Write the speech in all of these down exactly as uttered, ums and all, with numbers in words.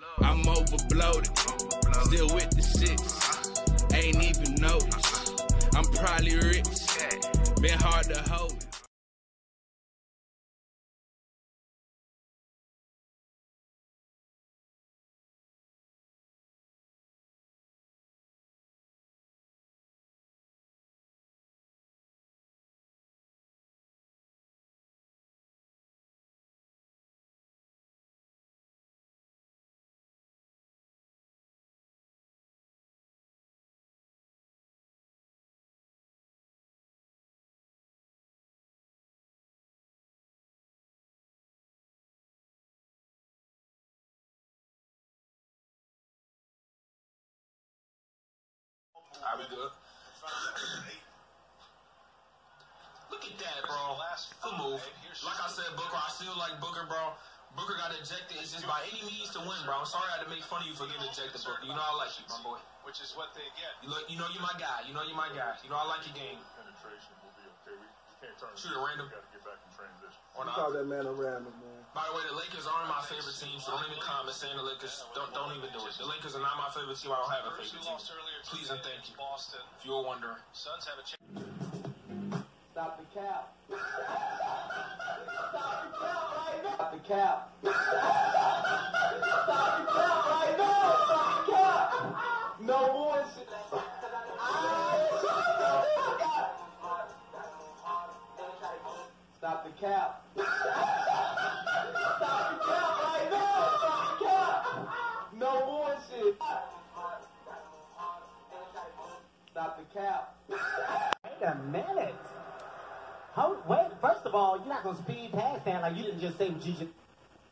I'm overbloated, still with the six. Ain't even noticed. I'm probably rich, been hard to hold. I be good. Look at that, bro. Good move. Like I said, Booker, I still like Booker, bro. Booker got ejected. It's just by any means to win, bro. I'm sorry I had to make fun of you for getting ejected, Booker. You know I like you, my boy. Which is what they get. You, look, you know you're my guy. You know you're my guy. You know I like your game. Penetration will be okay. We, we can't turn Shoot it random. We got to get back in transition. Or You not. call that man a random, man. By the way, the Lakers aren't my favorite team, so don't even comment saying the Lakers. Don't don't even do it. The Lakers are not my favorite team. I don't have a favorite team. Please and thank you. Boston. If you were wondering. Suns have a chance. Stop the cap. Stop the cap right now. Stop the cap. Stop the cap right now. Stop the cap. No bullshit. Stop the cap. Stop the cap right now. Stop the cap. No bullshit. Stop the cap. Wait a minute. Hold, wait, first of all, you're not going to speed past that like you didn't just say what you just...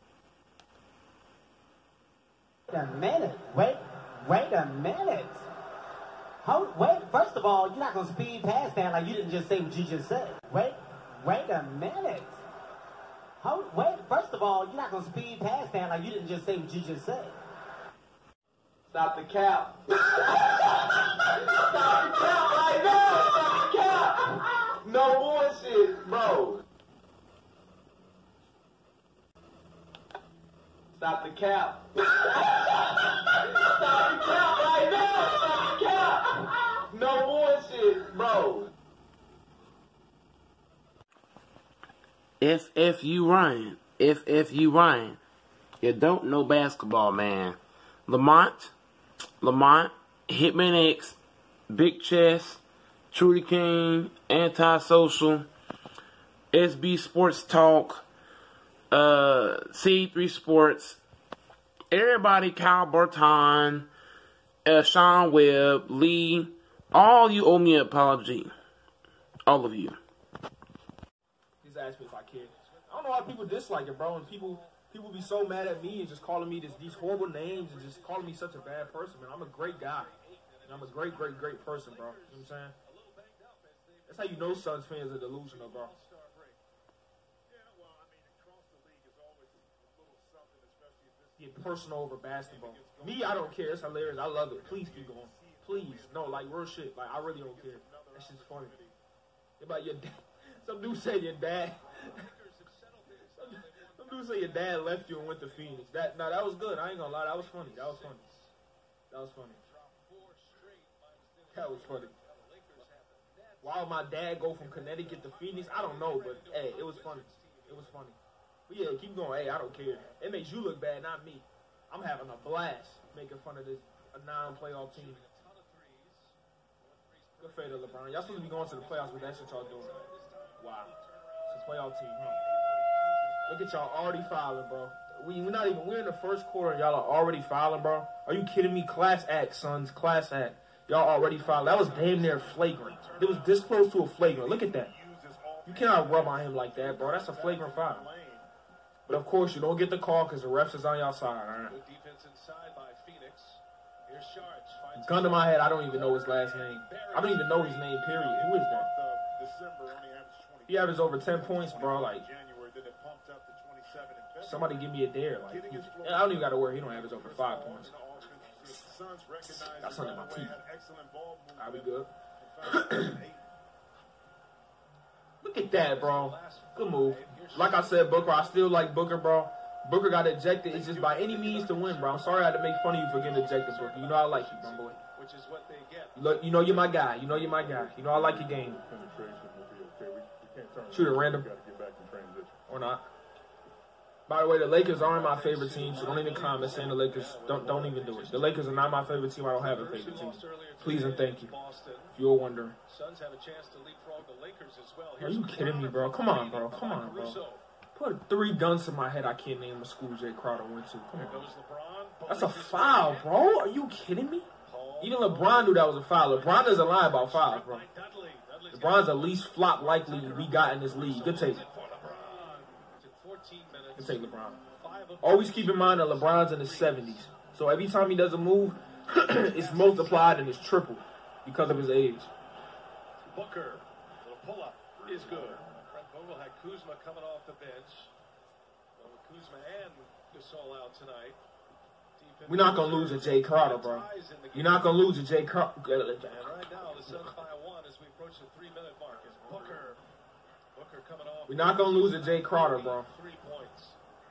Wait a minute. Wait, wait a minute. Hold, wait, first of all, you're not going to speed past that like you didn't just say what you just said. Wait, wait a minute. Hold, wait, first of all, you're not going to speed past that like you didn't just say what you just said. Stop the cap. Stop the cap right now. Stop the cap. No bullshit, bro. Stop the cap. Stop the cap right now. Stop the cap. No bullshit, bro. If if you Ryan, if if you Ryan, you don't know basketball, man. Lamont, Lamont, Hitman X, Big Chess, Trudy King, Antisocial, S B Sports Talk, uh, C three Sports, everybody, Kyle Berton, uh, Sean Webb, Lee, all you owe me an apology. All of you. Just ask me if I care. I don't know why people dislike it, bro. And people people be so mad at me and just calling me this, these horrible names and just calling me such a bad person, man. I'm a great guy. And I'm a great, great, great person, bro. You know what I'm saying? That's how you know Suns fans are delusional, bro. Get personal over basketball. Me, I don't care. It's hilarious. I love it. Please keep going. Please. No, like real shit. Like, I really don't care. That shit's funny. About your dad. Some dude say your dad. some, some dude say your dad left you and went to Phoenix. That, no, that was good. I ain't gonna lie. That was funny. That was funny. That was funny. That was funny. Why would my dad go from Connecticut to Phoenix? I don't know, but hey, it was funny. It was funny. But yeah, keep going. Hey, I don't care. It makes you look bad, not me. I'm having a blast making fun of this a non-playoff team. Good fate of LeBron. Y'all supposed to be going to the playoffs, but that's what y'all doing. Wow. It's a playoff team, huh? Look at y'all already fouling, bro. We, we're not even, we're in the first quarter and y'all are already fouling, bro. Are you kidding me? Class act, Suns. Class act. Y'all already fouled. That was damn near flagrant. It was this close to a flagrant. Look at that. You cannot rub on him like that, bro. That's a flagrant foul. But of course, you don't get the call because the refs is on y'all side. All right. Gun to my head, I don't even know his last name. I don't even know his name, period. Who is that? He averaged over ten points, bro. Like, somebody give me a dare. Like, he, I don't even got to worry. He don't average over five points. That's under my teeth. I'll be good. Look at that, bro. Good move. Like I said, Booker, I still like Booker, bro. Booker got ejected. It's just by any means to win, bro. I'm sorry I had to make fun of you for getting ejected, Booker. You know I like you, my boy. Which is what they get. Look, you know you're my guy. You know you're my guy. You know I like your game. Penetration will be okay. We, we can't turn Shoot it it. random. We gotta get back in transition. Or not. By the way, the Lakers aren't my favorite team, so don't even comment saying the Lakers. Don't don't even do it. The Lakers are not my favorite team. I don't have a favorite team. Please and thank you. If you're wondering. Suns have a chance to leapfrog the Lakers as well. Are you kidding me, bro? Come on, bro. Come on, bro. Put three guns to my head. I can't name a school Jay Crowder went to. Come on. That's a foul, bro. Are you kidding me? Even LeBron knew that was a foul. LeBron doesn't lie about fouls, bro. LeBron's the least flop likely we got in this league. Good take. Good take, LeBron. Always keep in mind that LeBron's in his seventies. So every time he does a move, it's multiplied and it's tripled because of his age. Booker, little pull-up is good. Fred Vogel had Kuzma coming off the bench. Well, Kuzma and Gasol out tonight. We're not going to lose to Jay Crowder, bro. You're not going to lose to Jay Crowder. And right now, the Suns by one as we approach the three-minute mark. Is Booker. Booker coming off. We're not going to lose to Jay Crowder, bro. Three points.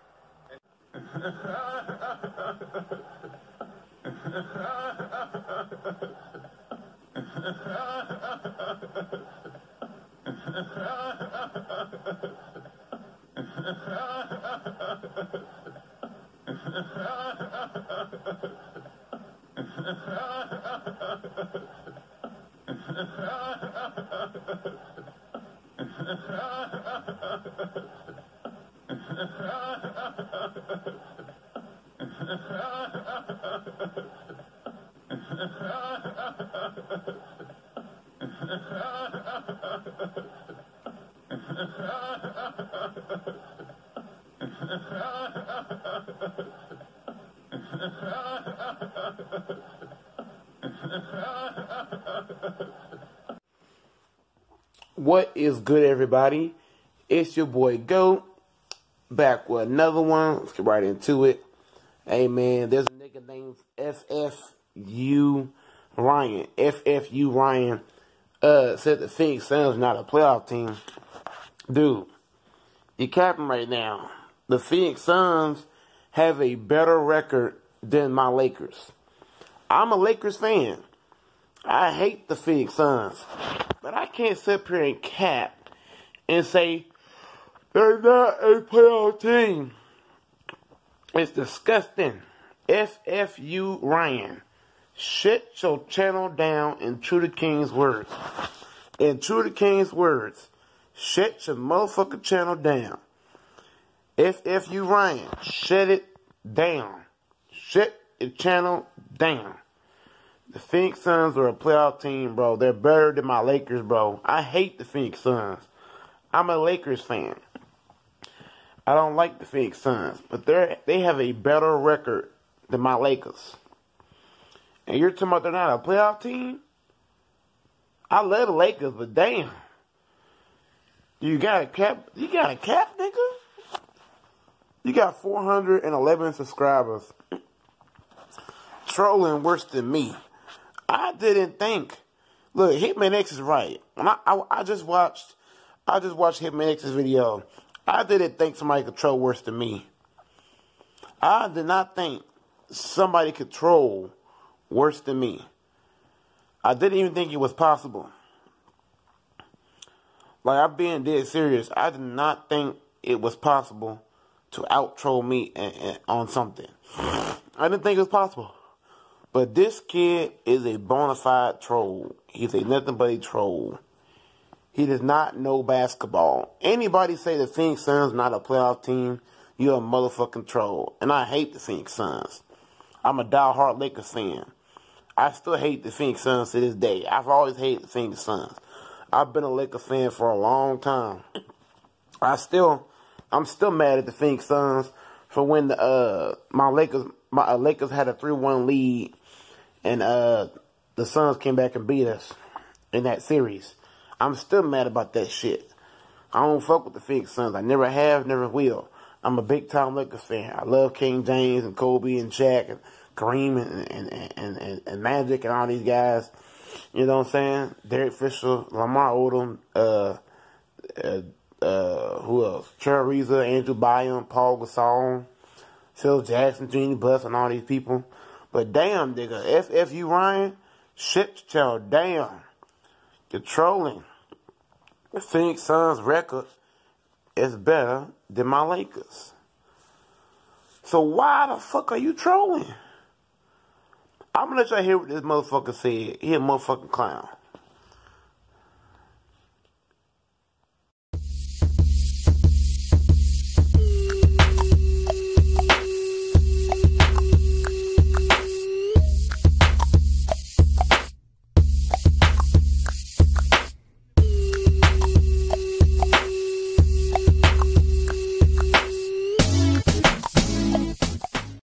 What is good, everybody? It's your boy Goat, back with another one. Let's get right into it. Hey, man, there's a nigga named F F U Ryan. F F U Ryan uh, said the Phoenix Suns not a playoff team. Dude, you're capping right now. The Phoenix Suns have a better record than my Lakers. I'm a Lakers fan. I hate the Phoenix Suns. But I can't sit up here and cap and say they're not a playoff team. It's disgusting. F F U Ryan. Shut your channel down in True to King's words. In True to King's words. Shut your motherfucking channel down. F F U Ryan. Shut it down. Shut your channel down. The Phoenix Suns are a playoff team, bro. They're better than my Lakers, bro. I hate the Phoenix Suns. I'm a Lakers fan. I don't like the Phoenix Suns, but they they have a better record than my Lakers. And you're talking about they're not a playoff team? I love the Lakers, but damn. You got a cap? You got a cap, nigga? You got four hundred eleven subscribers. Trolling worse than me. I didn't think. Look, Hitman X is right. When I, I I just watched, I just watched Hitman X's video. I didn't think somebody could troll worse than me. I did not think somebody could troll worse than me. I didn't even think it was possible. Like, I'm being dead serious. I did not think it was possible to out troll me and, and, on something. I didn't think it was possible. But this kid is a bona fide troll. He's a nothing but a troll. He does not know basketball. Anybody say the Phoenix Suns not a playoff team, you're a motherfucking troll. And I hate the Phoenix Suns. I'm a diehard Lakers fan. I still hate the Phoenix Suns to this day. I've always hated the Phoenix Suns. I've been a Lakers fan for a long time. I still, I'm still mad at the Phoenix Suns for when the uh my Lakers my uh, Lakers had a three one lead. And uh, the Suns came back and beat us in that series. I'm still mad about that shit. I don't fuck with the Phoenix Suns. I never have, never will. I'm a big-time Lakers fan. I love King James and Kobe and Shaq and Kareem and, and, and, and, and Magic and all these guys. You know what I'm saying? Derek Fisher, Lamar Odom, uh, uh, uh, who else? Cherry Reza, Andrew Bynum, Paul Gasol. Phil Jackson, Jeannie Buss, and all these people. But damn, nigga, F F U Ryan, shit, child, damn. You're trolling. The Phoenix Suns record is better than my Lakers. So why the fuck are you trolling? I'm gonna let y'all hear what this motherfucker said. He a motherfucking clown.